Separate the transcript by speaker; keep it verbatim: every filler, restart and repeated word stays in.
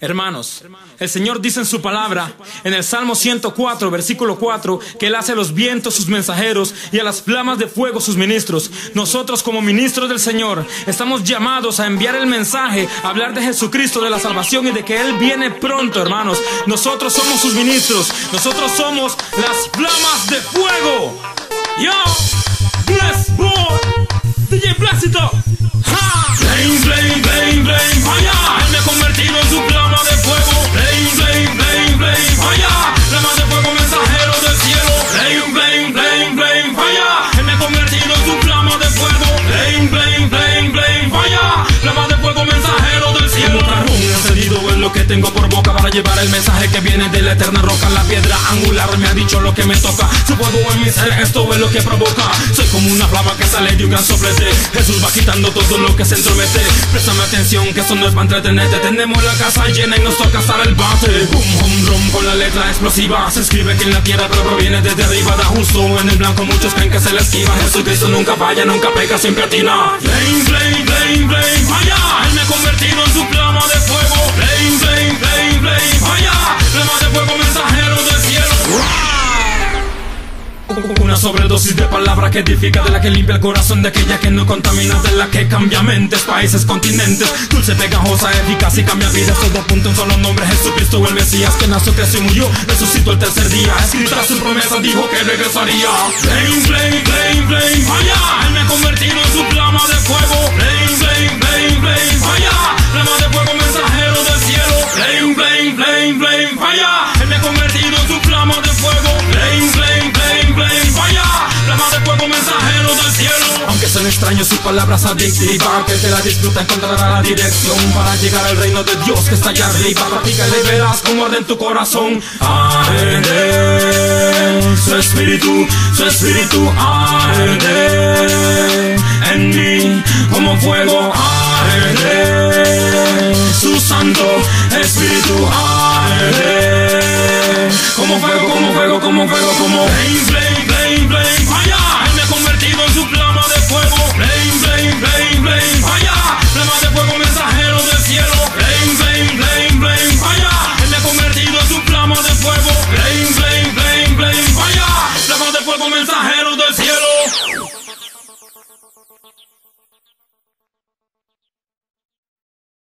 Speaker 1: Hermanos, el Señor dice en su palabra, en el Salmo ciento cuatro, versículo cuatro, que Él hace a los vientos sus mensajeros y a las flamas de fuego sus ministros. Nosotros, como ministros del Señor, estamos llamados a enviar el mensaje, a hablar de Jesucristo, de la salvación y de que Él viene pronto, hermanos. Nosotros somos sus ministros. Nosotros somos las flamas de fuego. Yo, bless boy, D J Blessito. Ha, blame, blame, blame, blame, vaya. Él me ha convertido en su flama de fuego. Blame, blame, blame, blame, vaya. Flama de fuego, mensajero del cielo. Blame, blame, blame, blame, vaya. Él me ha convertido en su flama de fuego. Blame, blame, blame, blame, vaya. Flama de fuego, mensajero del cielo. Como carbón encendido es lo que tengo por boca para llevar el mensaje que viene de la eterna roca. La piedra angular me ha dicho lo que me toca. Su fuego en mi ser, esto es lo que provoca. Soy como una flama que sale de un gran soplete. Jesús va quitando todo lo que se entromete. Préstame atención que eso no es para entretenerte. Tenemos la casa llena y nos toca estar el bate. Boom, home, rum, con la letra explosiva. Se escribe que en la tierra pero proviene desde arriba. Da justo en el blanco, muchos creen que se le esquiva. Jesucristo nunca falla, nunca peca, siempre atina. Blame, blame, blame, blame, vaya. Él me ha convertido en su flama de fuego. Blame, blame, blame, blame, vaya. Flama de fuego, mensajero del cielo. Una sobredosis de palabra que edifica, de la que limpia el corazón, de aquella que no contamina, de la que cambia mentes, países, continentes. Dulce, pegajosa, eficaz y cambia vidas. Todo apunta un solo nombre, Jesucristo el Mesías, que nació, creció y murió, resucitó el tercer día. Escrita su promesa, dijo que regresaría. Blame, blame, blame, blame, vaya. Él me ha convertido en su flama de fuego. Blame, blame, blame, blame, vaya. Flama de fuego, mensajero del cielo. Blame, blame, blame, blame, vaya. Él me ha convertido en su flama de fuego. Blame, blame, blame, blame, vaya. Flama de fuego, mensajero del cielo. Aunque son extraños, sus palabras adictivas, que te la disfruta encontrará la dirección para llegar al reino de Dios que está allá arriba. Practícala y verás cómo arde en tu corazón. Arde su espíritu, su espíritu arde en mí como fuego.